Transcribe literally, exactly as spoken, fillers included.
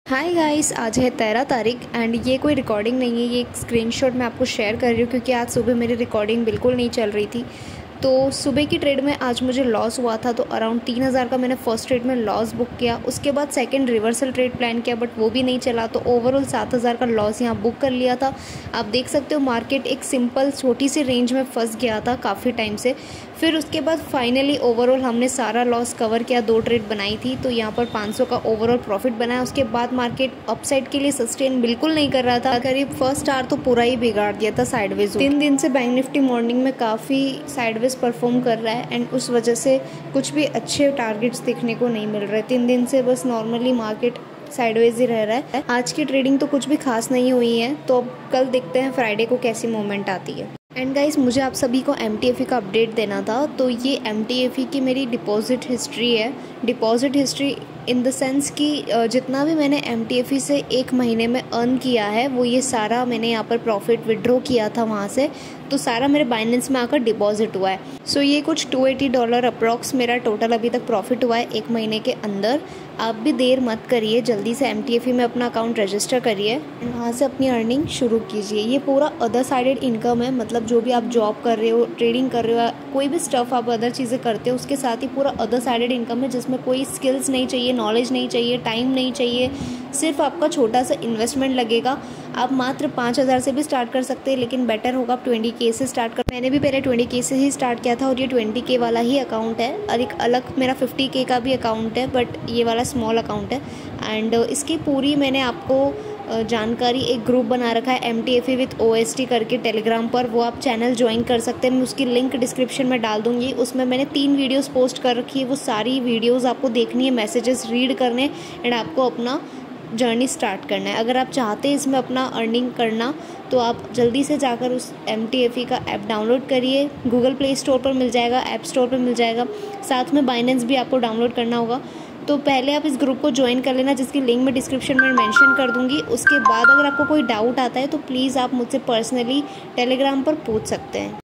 Hi guys, आज है तेरह तारीख एंड ये कोई रिकॉर्डिंग नहीं है, ये एक स्क्रीनशॉट मैं आपको शेयर कर रही हूँ क्योंकि आज सुबह मेरी रिकॉर्डिंग बिल्कुल नहीं चल रही थी। तो सुबह की ट्रेड में आज मुझे लॉस हुआ था, तो अराउंड तीन हज़ार का मैंने फर्स्ट ट्रेड में लॉस बुक किया। उसके बाद सेकंड रिवर्सल ट्रेड प्लान किया बट वो भी नहीं चला, तो ओवरऑल सात हज़ार का लॉस यहाँ बुक कर लिया था। आप देख सकते हो मार्केट एक सिंपल छोटी सी रेंज में फंस गया था काफ़ी टाइम से। फिर उसके बाद फाइनली ओवरऑल हमने सारा लॉस कवर किया, दो ट्रेड बनाई थी तो यहाँ पर पाँच सौ का ओवरऑल प्रॉफिट बनाया। उसके बाद मार्केट अपसाइड के लिए सस्टेन बिल्कुल नहीं कर रहा था, करीब फर्स्ट आवर तो पूरा ही बिगाड़ दिया था साइडवेज। तीन दिन से बैंक निफ्टी मॉर्निंग में काफ़ी साइडवेज परफॉर्म कर रहा है एंड उस वजह से कुछ भी अच्छे टारगेट्स देखने को नहीं मिल रहे। तीन दिन से बस नॉर्मली मार्केट साइडवेज ही रह रहा है। आज की ट्रेडिंग तो कुछ भी खास नहीं हुई है, तो अब कल देखते हैं फ्राइडे को कैसी मूवमेंट आती है। एंड गाइस, मुझे आप सभी को एम टी एफ ई का अपडेट देना था। तो ये एम टी एफ ई की मेरी डिपॉजिट हिस्ट्री है। Deposit history in the sense कि जितना भी मैंने एम टी एफ ई से एक महीने में अर्न किया है वो ये सारा मैंने यहाँ पर प्रॉफिट विड्रॉ किया था वहाँ से, तो सारा मेरे बाइनेंस में आकर डिपॉजिट हुआ है। सो so, ये कुछ टू एटी डॉलर अप्रॉक्स मेरा टोटल अभी तक प्रॉफिट हुआ है एक महीने के अंदर। आप भी देर मत करिए, जल्दी से एम टी एफ ई में अपना अकाउंट रजिस्टर करिए, वहाँ से अपनी अर्निंग शुरू कीजिए। ये पूरा अदर साइडेड इनकम है, मतलब जो भी आप जॉब कर रहे हो, ट्रेडिंग कर रहे हो, कोई भी स्टफ आप अदर चीज़ें करते हो उसके साथ ही पूरा अदर साइडेड इनकम है, जिसमें कोई स्किल्स नहीं चाहिए, नॉलेज नहीं चाहिए, टाइम नहीं चाहिए, सिर्फ आपका छोटा सा इन्वेस्टमेंट लगेगा। आप मात्र पाँच हज़ार से भी स्टार्ट कर सकते हैं, लेकिन बेटर होगा आप ट्वेंटी के से स्टार्ट कर। मैंने भी पहले ट्वेंटी के से ही स्टार्ट किया था और ये ट्वेंटी के वाला ही अकाउंट है, और एक अलग मेरा फिफ्टी के का भी अकाउंट है बट ये वाला स्मॉल अकाउंट है। एंड इसकी पूरी मैंने आपको जानकारी एक ग्रुप बना रखा है M T F E with O S T करके टेलीग्राम पर, वो आप चैनल ज्वाइन कर सकते हैं। मैं उसकी लिंक डिस्क्रिप्शन में डाल दूँगी। उसमें मैंने तीन वीडियोस पोस्ट कर रखी है, वो सारी वीडियोस आपको देखनी है, मैसेजेस रीड करने एंड आपको अपना जर्नी स्टार्ट करना है। अगर आप चाहते हैं इसमें अपना अर्निंग करना तो आप जल्दी से जाकर उस एम टी एफ ई का ऐप डाउनलोड करिए। गूगल प्ले स्टोर पर मिल जाएगा, ऐप स्टोर पर मिल जाएगा, साथ में बाइनेंस भी आपको डाउनलोड करना होगा। तो पहले आप इस ग्रुप को ज्वाइन कर लेना, जिसकी लिंक मैं डिस्क्रिप्शन में मेंशन कर दूंगी। उसके बाद अगर आपको कोई डाउट आता है तो प्लीज़ आप मुझसे पर्सनली टेलीग्राम पर पूछ सकते हैं।